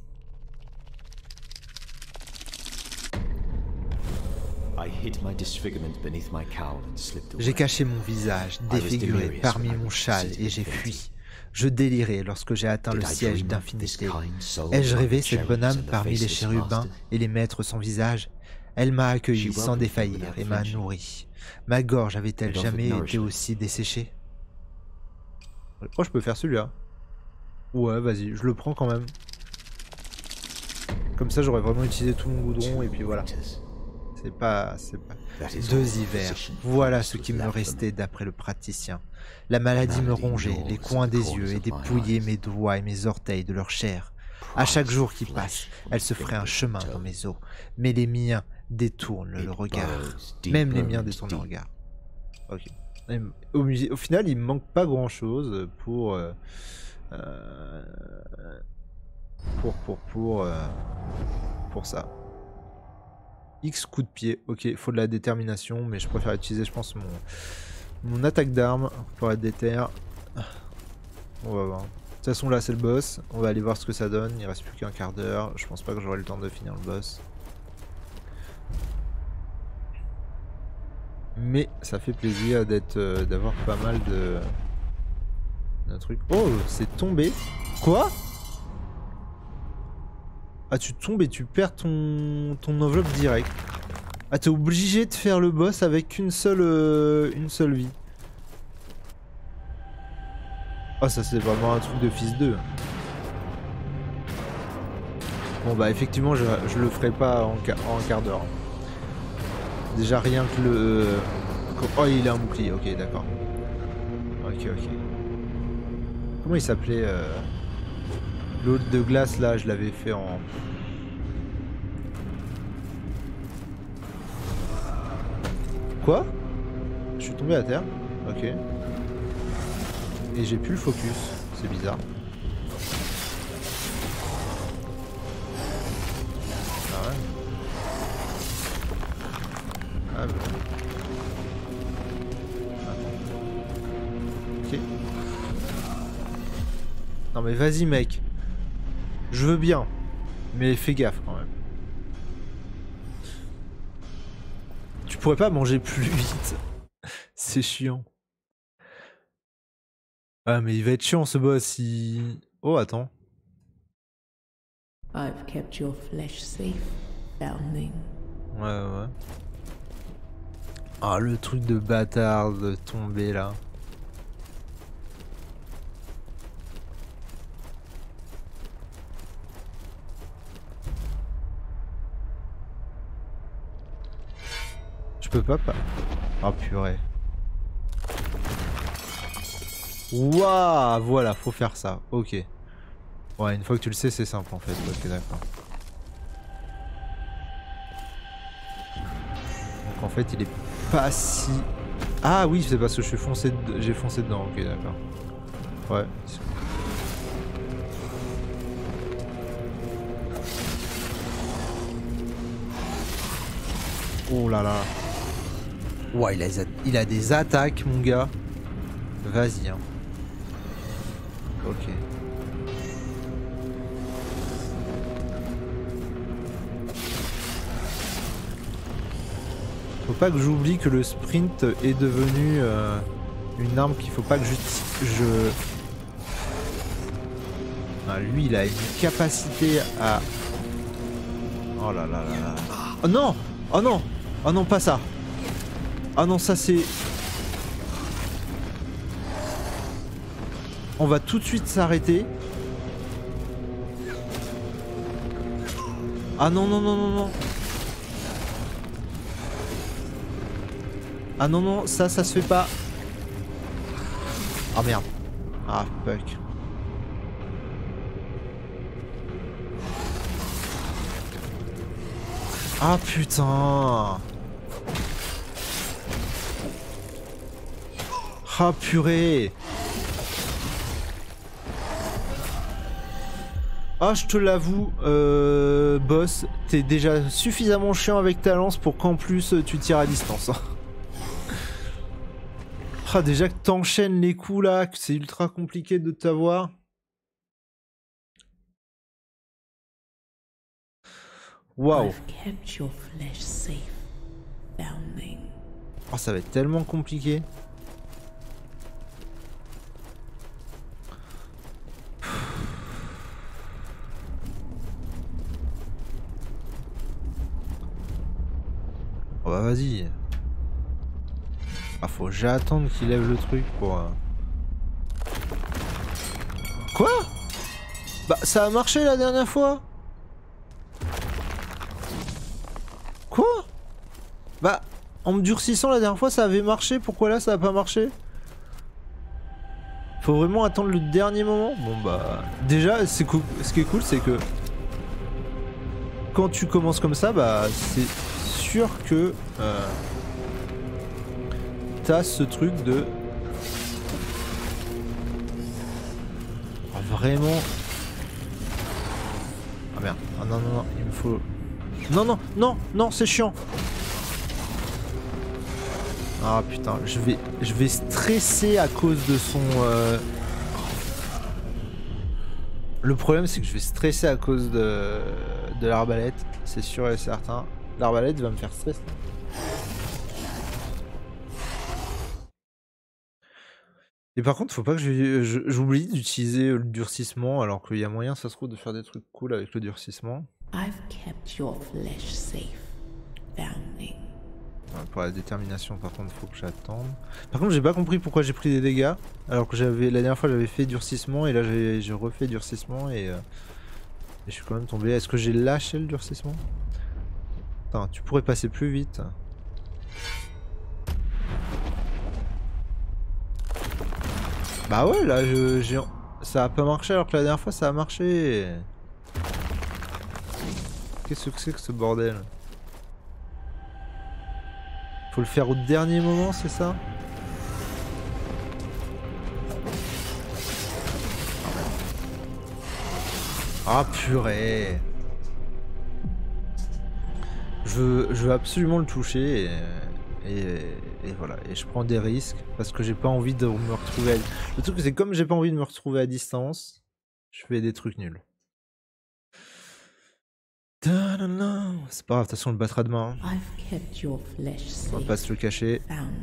J'ai caché mon visage défiguré parmi mon châle et j'ai fui. Je délirais lorsque j'ai atteint le siège d'infinité. Ai-je rêvé cette bonne âme parmi les chérubins et les maîtres sans visage? Elle m'a accueilli sans défaillir et m'a nourri. Ma gorge avait-elle jamais été aussi desséchée? Oh, je peux faire celui-là. Ouais, vas-y, je le prends quand même. Comme ça, j'aurais vraiment utilisé tout mon goudron et puis voilà. C'est pas, c'est pas... Deux hivers, voilà ce qui me restait d'après le praticien. La maladie me rongeait les coins des yeux et dépouillait mes doigts et mes orteils de leur chair. À chaque jour qui passe, elle se ferait un chemin dans mes os. Mais les miens détournent le regard. Même les miens détournent le regard. Ok. Au, au final, il me manque pas grand chose pour... Euh, euh, pour, pour, pour, euh, pour ça. X coup de pied, ok, il faut de la détermination, mais je préfère utiliser, je pense, mon, mon attaque d'armes pour être déter. On va voir. De toute façon, là, c'est le boss. On va aller voir ce que ça donne. Il reste plus qu'un quart d'heure. Je pense pas que j'aurai le temps de finir le boss. Mais ça fait plaisir d'être, euh, d'avoir pas mal de... de trucs. Oh, c'est tombé. Quoi ? Ah, tu tombes et tu perds ton, ton enveloppe direct. Ah, t'es obligé de faire le boss avec une seule, euh, une seule vie. Ah, ça c'est vraiment un truc de fils d'eux. Bon bah effectivement, je, je le ferai pas en, en un quart d'heure. Déjà rien que le... Oh, il a un bouclier, ok, d'accord. Ok, ok. Comment il s'appelait euh... l'autre de glace là, je l'avais fait en... Quoi? Je suis tombé à terre. Ok. Et j'ai plus le focus. C'est bizarre. Ah ouais. Ah bon. Attends. Ok. Non mais vas-y mec. Je veux bien. Mais fais gaffe quand même. Tu pourrais pas manger plus vite. C'est chiant. Ah mais il va être chiant ce boss. Il... Oh attends. I've kept your flesh safe, foundling. Ouais ouais. Ah le truc de bâtard de tomber là. Je peux pas pas. Oh purée. Waouh, voilà, faut faire ça. Ok. Ouais, une fois que tu le sais, c'est simple en fait. Ok, d'accord. Donc en fait, il est pas si... Ah oui, c'est parce que je suis foncé, de... j'ai foncé dedans. Ok, d'accord. Ouais. Oh là là. Ouais, il a, il a des attaques, mon gars. Vas-y, hein. Ok. Faut pas que j'oublie que le sprint est devenu euh, une arme qu'il faut pas que je... je... Ah, lui, il a une capacité à... Oh là là là là. Oh non! Oh non! Oh non, pas ça! Ah non, ça c'est... On va tout de suite s'arrêter. Ah non, non, non, non, non. Ah non, non, ça, ça se fait pas. Ah merde. Ah, fuck. Ah putain. Ah purée. Ah, je te l'avoue, euh, boss, t'es déjà suffisamment chiant avec ta lance pour qu'en plus tu tires à distance. Ah, déjà que t'enchaînes les coups là, que c'est ultra compliqué de t'avoir. Waouh. Oh, ça va être tellement compliqué. Oh bah vas-y. Ah, faut j'attendre qu'il lève le truc pour... Euh... Quoi? Bah ça a marché la dernière fois. Quoi? Bah en me durcissant la dernière fois ça avait marché, pourquoi là ça a pas marché? Faut vraiment attendre le dernier moment. Bon bah... Déjà c'est cool. Ce qui est cool c'est que... Quand tu commences comme ça, bah c'est sûr que... Euh... T'as ce truc de... Oh, vraiment... Ah merde. Ah non non non, il me faut... Non non non non, c'est chiant. Ah putain, je vais je vais stresser à cause de son... Euh... Le problème c'est que je vais stresser à cause de, de l'arbalète, c'est sûr et certain. L'arbalète va me faire stresser. Et par contre, faut pas que j'oublie d'utiliser le durcissement, alors qu'il y a moyen, ça se trouve, de faire des trucs cool avec le durcissement. I've kept your flesh safe, foundling. Ouais, pour la détermination, par contre, faut que j'attende. Par contre, j'ai pas compris pourquoi j'ai pris des dégâts, alors que j'avais la dernière fois j'avais fait durcissement et là j'ai refait durcissement et, euh, et je suis quand même tombé. Est-ce que j'ai lâché le durcissement? Attends, tu pourrais passer plus vite. Bah ouais, là, je, j'ai... ça a pas marché alors que la dernière fois ça a marché. Qu'est-ce que c'est que ce bordel? Faut le faire au dernier moment, c'est ça? Ah purée! Je veux, je veux absolument le toucher et, et, et voilà. Et je prends des risques parce que j'ai pas envie de me retrouver à... Le truc c'est comme j'ai pas envie de me retrouver à distance, je fais des trucs nuls. C'est pas grave, de toute façon on le battra demain. Hein. On va pas se le cacher.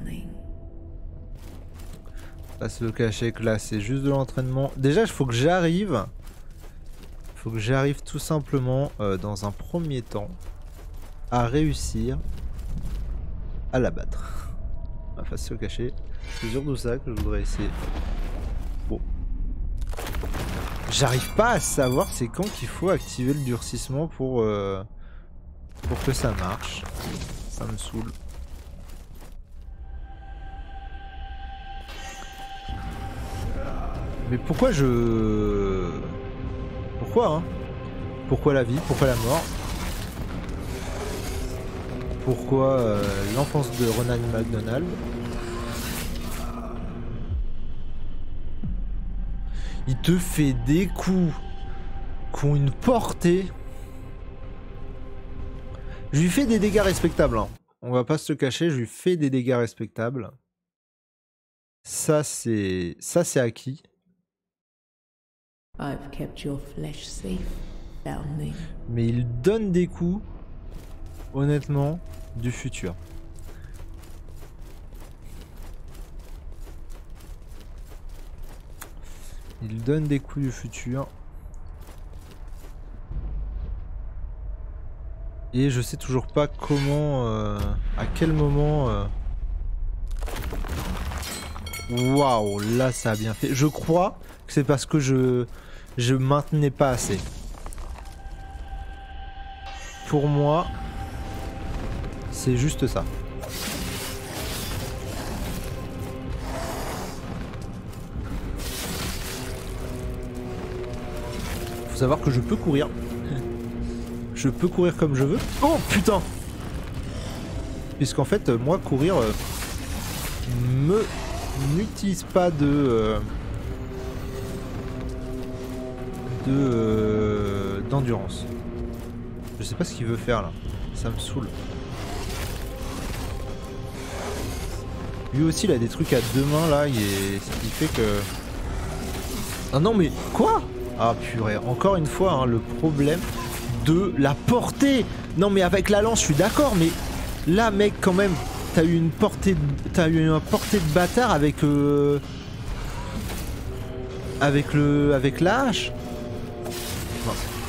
Pas se le cacher que là c'est juste de l'entraînement. Déjà il faut que j'arrive. Il faut que j'arrive tout simplement euh, dans un premier temps à réussir à la battre. On va pas se le cacher. C'est surtout ça que je voudrais essayer. Bon. J'arrive pas à savoir c'est quand qu'il faut activer le durcissement pour, euh, pour que ça marche. Ça me saoule. Mais pourquoi je... Pourquoi hein? Pourquoi la vie? Pourquoi la mort? Pourquoi euh, l'enfance de Ronald McDonald? Il te fait des coups qui ont une portée. Je lui fais des dégâts respectables. Hein. On va pas se le cacher, je lui fais des dégâts respectables. Ça c'est ça c'est acquis. I've kept your flesh safe, Foundling. Mais il donne des coups, honnêtement, du futur. Il donne des coups du futur. Et je sais toujours pas comment, euh, à quel moment... Euh... Waouh, là ça a bien fait. Je crois que c'est parce que je je maintenais pas assez. Pour moi, c'est juste ça. Faut savoir que je peux courir. Je peux courir comme je veux. Oh putain! Puisqu'en fait, moi, courir euh, me n'utilise pas de euh, de euh, d'endurance. Je sais pas ce qu'il veut faire là. Ça me saoule. Lui aussi, il a des trucs à deux mains là, il est... ce qui fait que... Ah non mais quoi? Ah purée, encore une fois, hein, le problème de la portée. Non mais avec la lance, je suis d'accord, mais là mec quand même, t'as eu une portée, de... t'as eu une portée de bâtard avec euh... avec le, avec la hache. Non.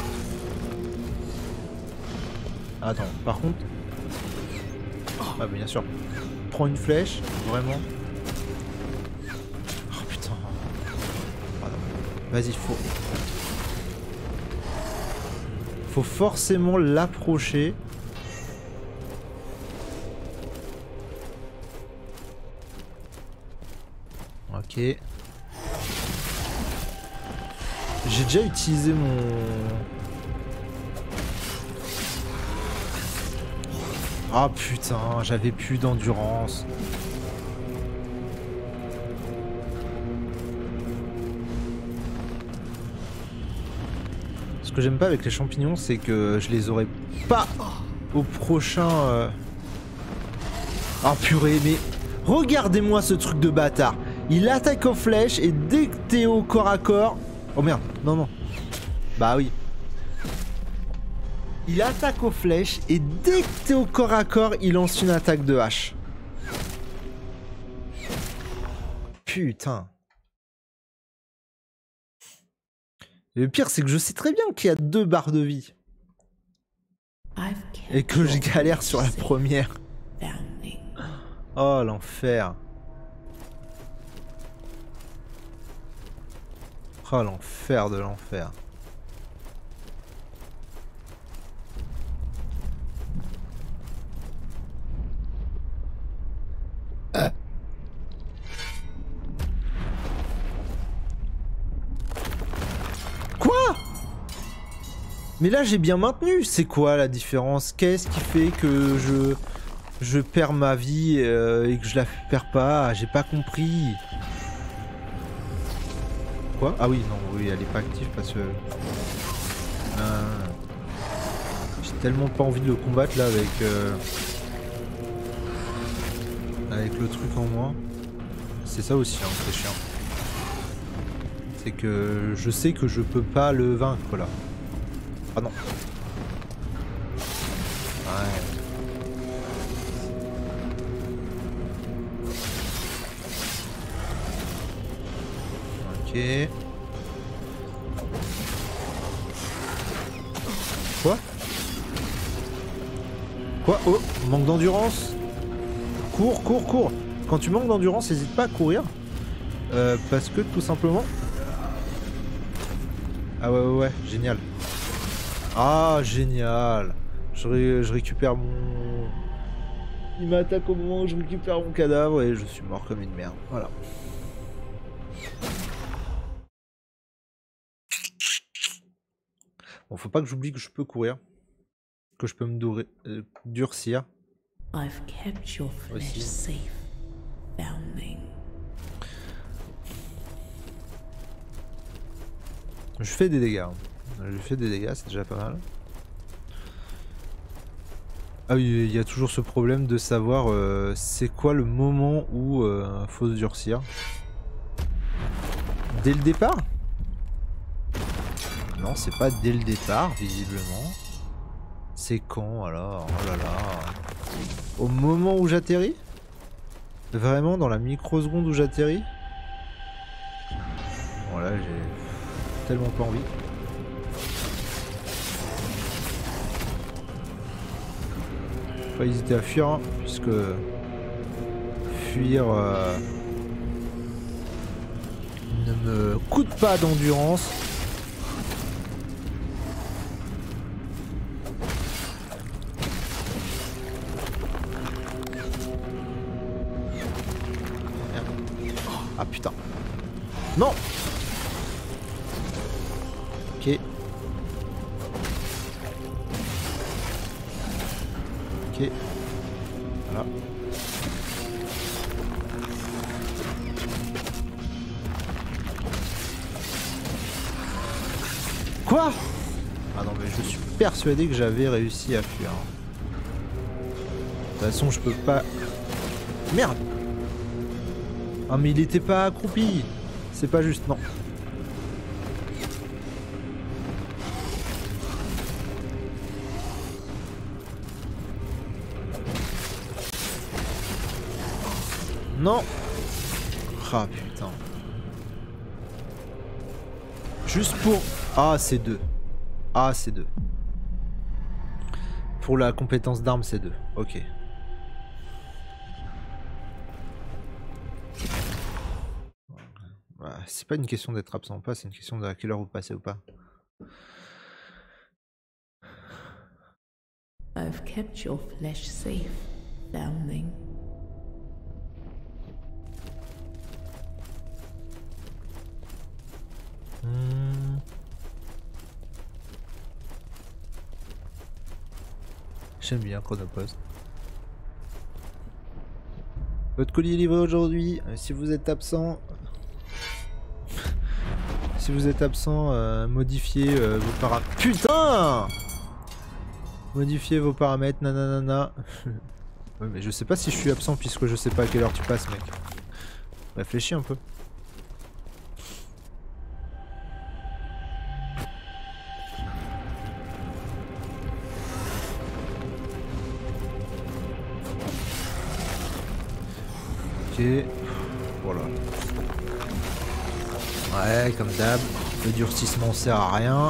Attends, par contre, ah bien sûr, prends une flèche, vraiment. Oh putain. Vas-y, faut, faut forcément l'approcher. Ok. J'ai déjà utilisé mon... Ah putain, j'avais plus d'endurance. Ce que j'aime pas avec les champignons, c'est que je les aurais pas au prochain... Euh... Ah purée, mais regardez-moi ce truc de bâtard. Il attaque aux flèches et dès que t'es au corps à corps... Oh merde, non non. Bah oui. Il attaque aux flèches et dès que t'es au corps à corps, il lance une attaque de hache. Putain. Et le pire, c'est que je sais très bien qu'il y a deux barres de vie. Et que je galère sur la première. Oh, l'enfer. Oh, l'enfer de l'enfer. Mais là j'ai bien maintenu. C'est quoi la différence? Qu'est-ce qui fait que je je perds ma vie euh, et que je la perds pas? J'ai pas compris. Quoi? Ah oui, non, oui, elle est pas active parce que... Euh... J'ai tellement pas envie de le combattre là avec... Euh... Avec le truc en moi. C'est ça aussi, hein, c'est chiant. C'est que je sais que je peux pas le vaincre là. Ah non. Ouais. Ok. Quoi? Quoi? Oh, manque d'endurance. Cours, cours, cours. Quand tu manques d'endurance, n'hésite pas à courir. Euh, parce que tout simplement... Ah ouais, ouais, ouais, génial. Ah, génial. Je, ré je récupère mon... Il m'attaque au moment où je récupère mon cadavre et je suis mort comme une merde. Voilà. Bon, faut pas que j'oublie que je peux courir. Que je peux me euh, durcir. I've kept your flesh safe, foundling. Je fais des dégâts. Je fais des dégâts, c'est déjà pas mal. Ah oui, il y a toujours ce problème de savoir euh, c'est quoi le moment où euh, faut se durcir. Dès le départ? Non, c'est pas dès le départ, visiblement. C'est quand alors? Oh là là. Au moment où j'atterris? Vraiment dans la microseconde où j'atterris? Bon là j'ai tellement pas envie. Faut pas hésiter à fuir hein, puisque fuir euh, ne me coûte pas d'endurance. Ah putain. Non. Ok. Ok. Voilà. Quoi? Ah non mais je suis persuadé que j'avais réussi à fuir. De toute façon je peux pas... Merde. Ah mais il était pas accroupi. C'est pas juste, non. Non. Ah putain. Juste pour... Ah c'est deux. Ah c'est deux. Pour la compétence d'arme c'est deux. Ok. C'est pas une question d'être absent ou pas, c'est une question de à quelle heure vous passez ou pas. I've kept your flesh safe, foundling. Hmm. J'aime bien Chronopost. Votre colis est livré aujourd'hui. Si vous êtes absent, si vous êtes absent, euh, modifiez euh, vos paramètres. Putain! Modifiez vos paramètres, nanana. Ouais, mais je sais pas si je suis absent puisque je sais pas à quelle heure tu passes, mec. Réfléchis un peu. Ok. Voilà. Ouais, comme d'hab, le durcissement sert à rien.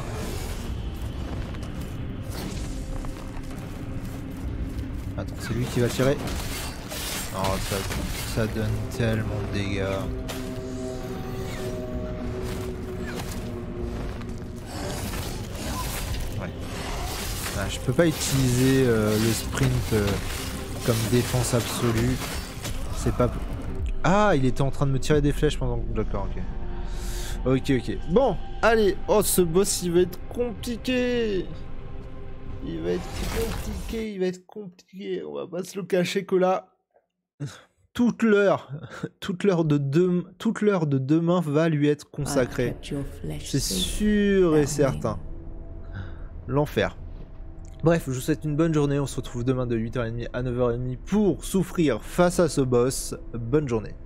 Attends, c'est lui qui va tirer. Oh, ça, ça donne tellement de dégâts. Ouais. Ah, je peux pas utiliser euh, le sprint euh, comme défense absolue. C'est pas... Ah, il était en train de me tirer des flèches pendant que... D'accord, ok. Ok, ok. Bon, allez. Oh, ce boss, il va être compliqué. Il va être compliqué, il va être compliqué. On va pas se le cacher que là, toute l'heure, toute l'heure de, de, toute l'heure de demain va lui être consacrée. C'est sûr et certain. L'enfer. Bref, je vous souhaite une bonne journée. On se retrouve demain de huit heures trente à neuf heures trente pour souffrir face à ce boss. Bonne journée.